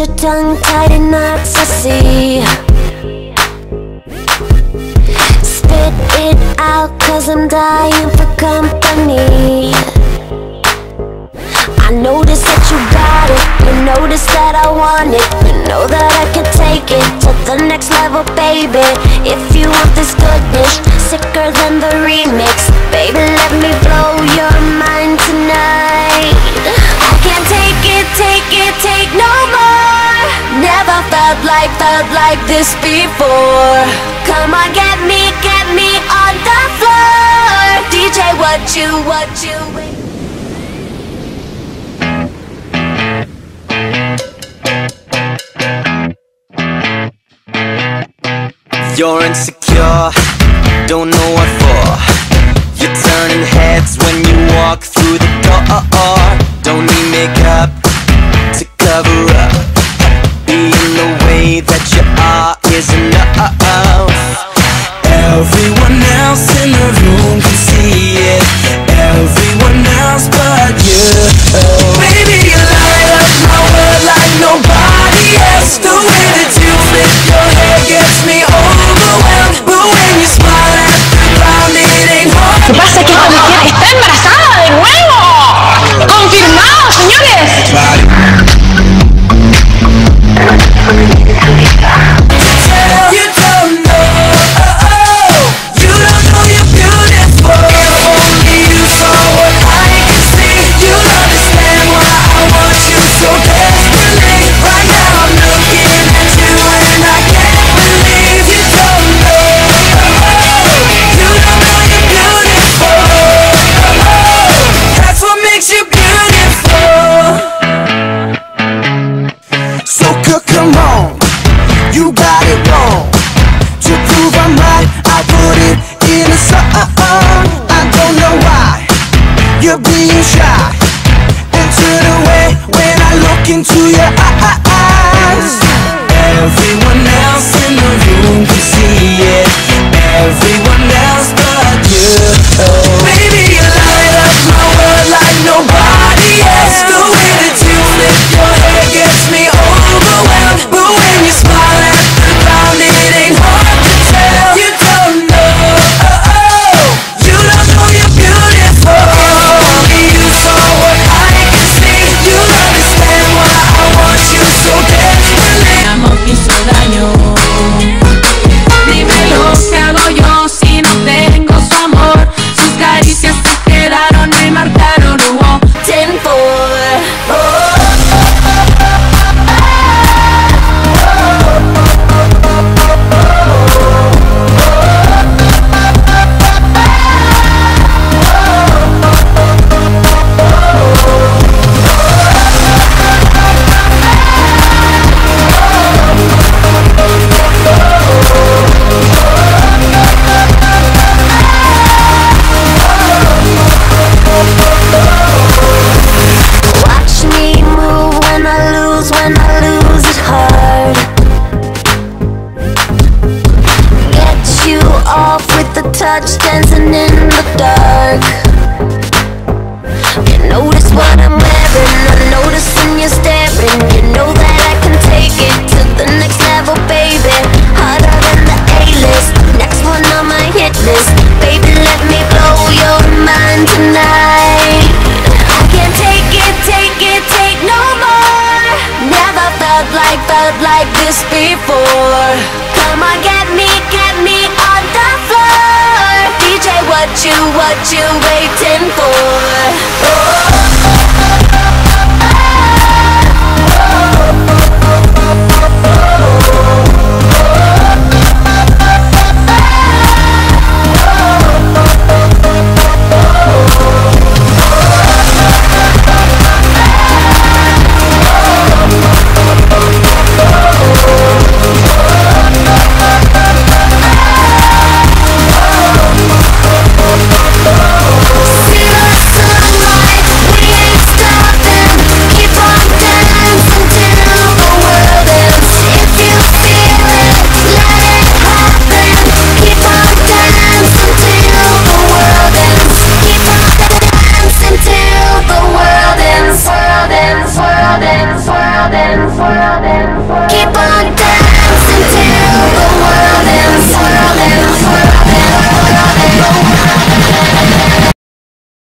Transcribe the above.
your tongue tight in knots, I see. Spit it out, cause I'm dying for company. I notice that you got it, you notice that I want it. You know that I can take it to the next level, baby. If you want this goodness, sicker than the remix, baby, let me blow your mind tonight. I can't take it, take no more. Never felt like this before. Come on, get me on the floor. DJ, what you You're insecure, don't know what for. You're turning heads when you walk through the door. Don't need makeup to cover up. Being the way that you are is enough. Everyone else in the room can see it, everyone else but you. Baby, you light up my world like nobody else. The way that you flip your hair gets me overwhelmed. But when you smile at the ground, it ain't hard. ¿Qué pasa? ¿Qué está embarazada de nuevo? ¡Confirmado, señores! You don't know, you don't know you're beautiful. If only you saw what I can see, you'll understand why I want you so desperately. Right now I'm looking at you and I can't believe you don't know, you don't know you're beautiful. That's what makes you beautiful. So come on, you got it wrong. To prove I'm right, I put it in a song. I don't know why you're being shy and turn away when I look into your eyes. Everyone else in the room can see it, everyone else but you. Baby, you light up my world like nobody else. The way that you flip your hair gets me overwhelmed. But when you smile at the ground, it ain't hard to tell. You don't know, you don't know you're beautiful. If only you saw what I can see, you'll understand why I want you so desperately. Mi amor te hizo daño. Dime lo que hago yo si no tengo su amor. Sus caricias se quedaron, me marcaron, hubo 10-4. Watch me move when I lose it hard. Get you off with the touch, dancing in the dark. You notice what I'm wearing, I'm noticing you're staring. You know that I can take it to the next level, baby. Harder than the A-list, next one on my hit list. Baby, let me blow your mind tonight. I can't take it, take no more. Never felt like this before. Come on, get me on the floor. DJ, what you waiting for? World ends.